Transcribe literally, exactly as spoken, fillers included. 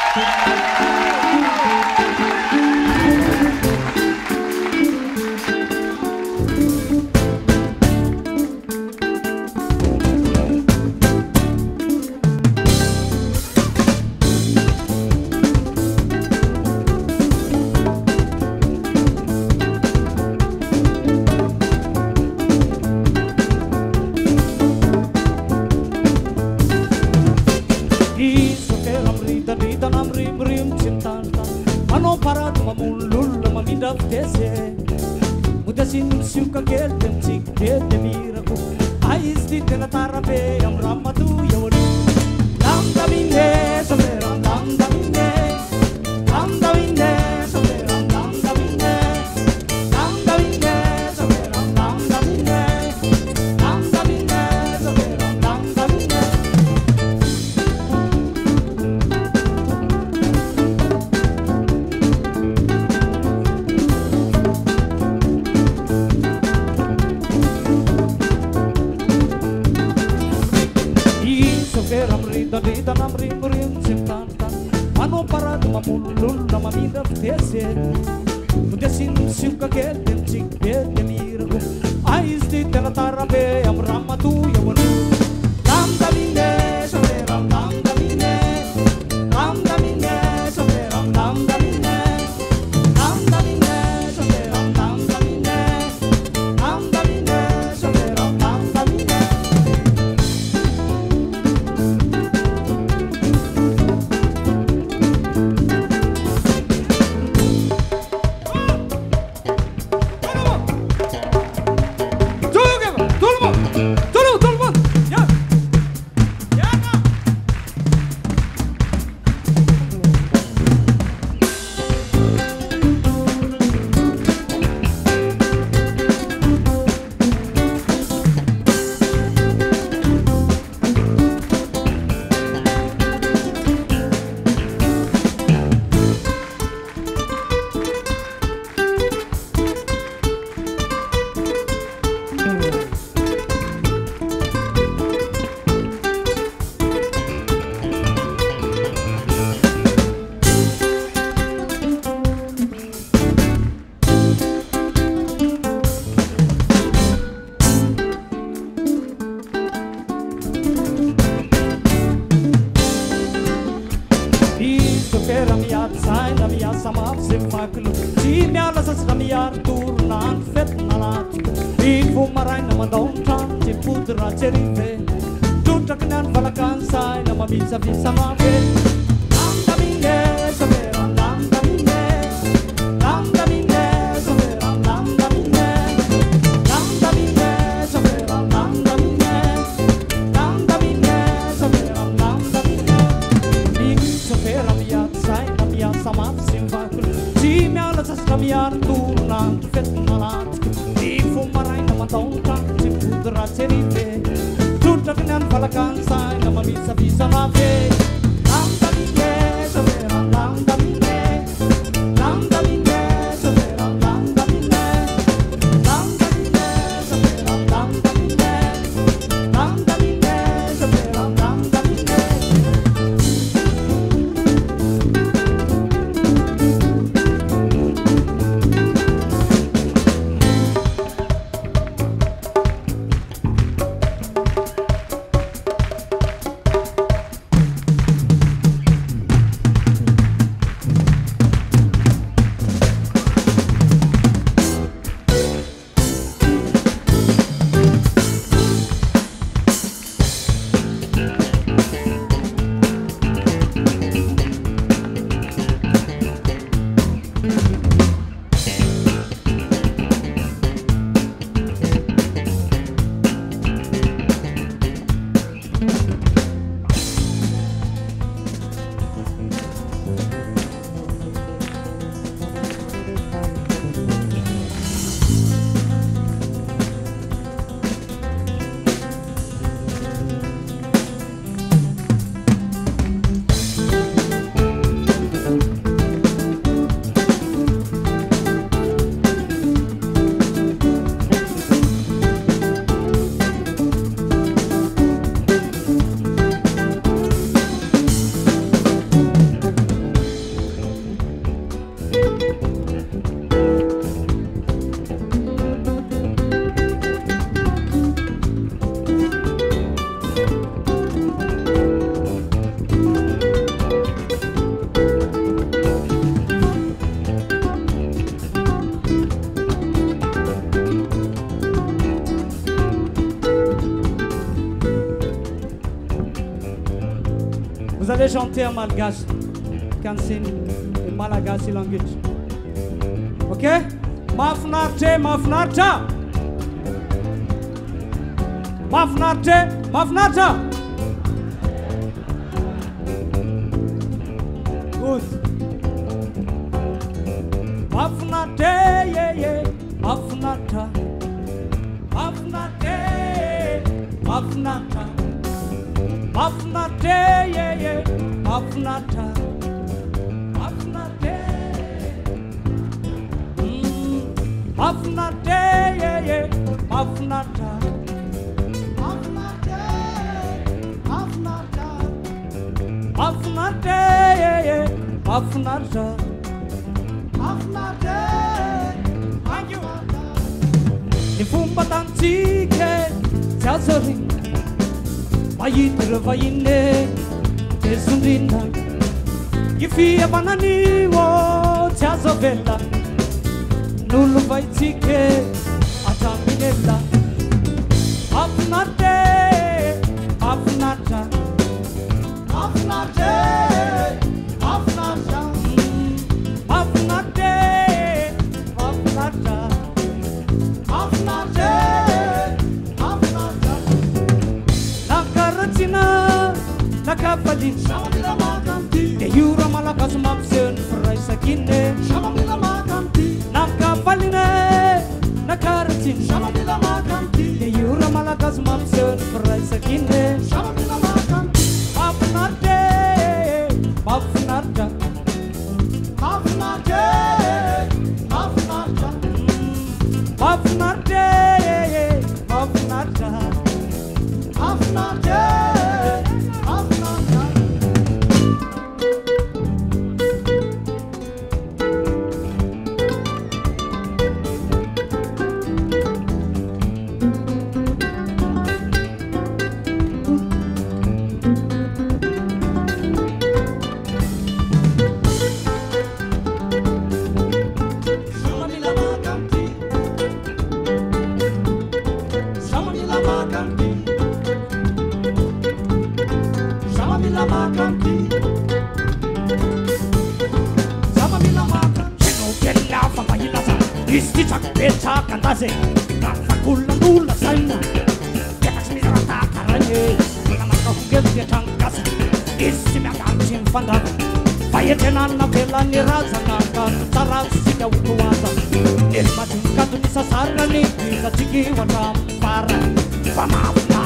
Rajery, tutak nan palakan sai na mamisa bisa mafe. chanter en malgache quand c'est malagasy language. Ok? Mahafinaritra, mahafinaritra. Mahafinaritra, mahafinaritra. Good. Mahafinaritra, yeah, yeah. Mahafinaritra. Mahafinaritra, mahafinaritra. Mahafinaritra, yeah, yeah. Mahafinaritra. Mahafinaritra. Mm. Mahafinaritra, yeah, yeah. Mahafinaritra. Mahafinaritra. Mahafinaritra. Mahafinaritra, yeah, yeah. Mahafinaritra. Mahafinaritra. Thank you. Ny fomba tantsika tsy azo riny mahita ireo vahiny tesondrina ny fihavananio tsy azo avela n'olo vaitsika atraminy ela mahafinaritra mahafinaritra mahafinaritra mahafinaritra mahafinaritra mahafinaritra mahafinaritra mahafinaritra nakaratsina nakapaliny samamila makamty de iora malagasy mampiseho ny firaisakiny samamila makamty nakapaliny nakaratsiny samamila makamty de iora malagasy mampiseho ny firaisakiny samamila makamty mahafinaritra mahafinaritra mahafinaritra mahafinaritra mahafinaritra mahafinaritra mahafinaritra Kantaze, nakakula nula sana. Yakas mi rata karanye, na nakahugel dia tangkasa. Isi mi akamchin fanda. Fayetena na vela ni raza naka, saras sika ukuwaza. Elma tingkatu ni sasara ni, bisa chiki wata para. Fama